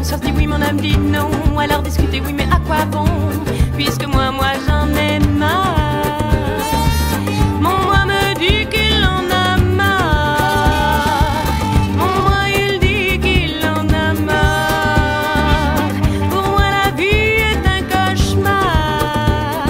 conscience dit oui, mon âme dit non. Alors discuter, oui, mais à quoi bon? Puisque moi j'en ai marre. Mon moi me dit qu'il en a marre. Mon moi il dit qu'il en a marre. Pour moi la vie est un cauchemar.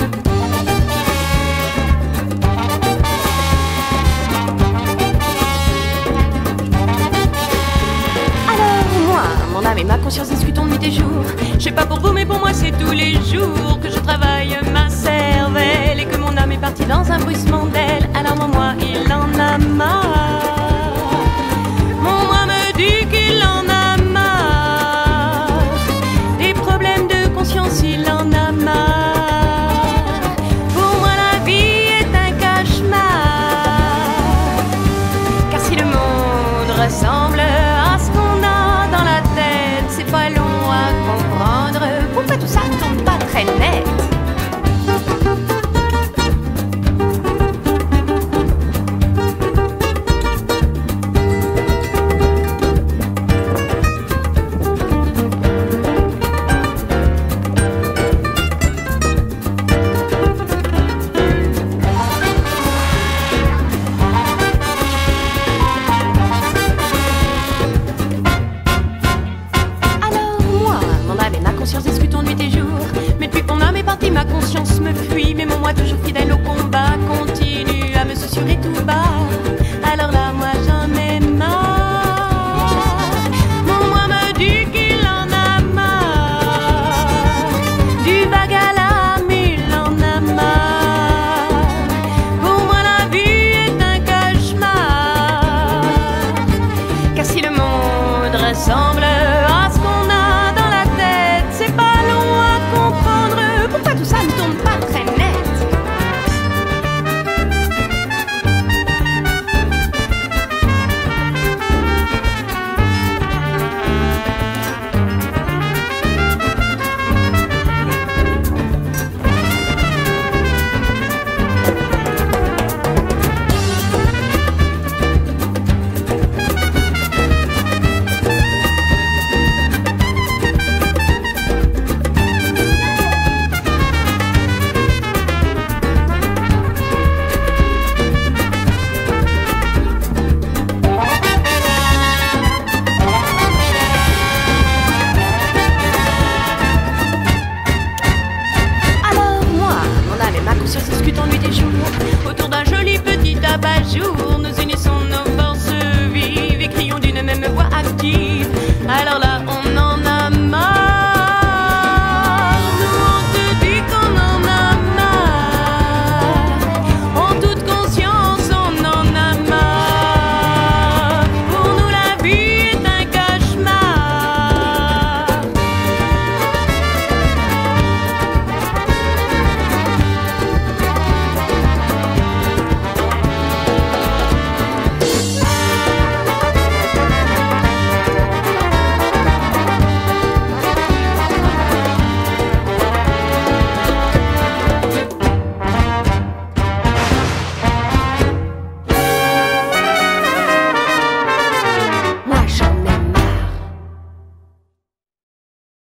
Alors moi, mon âme et ma conscience discutons nuit et jour. Je sais pas pour vous mais pour moi c'est tous les jours que je travaille ma cervelle et que mon âme est partie dans un bruissement d'aile. Alors mon moi il en a marre. Mon moi me dit qu'il en a marre. Des problèmes de conscience il en a marre. Pour moi la vie est un cauchemar. Car si le monde ressemble à ce qu'on a dans la tête, c'est pas long à comprendre pourquoi tout ça tombe pas très net. Discutons nuit et jour, mais depuis que mon âme est partie, ma conscience me fuit, mais mon moi toujours fidèle au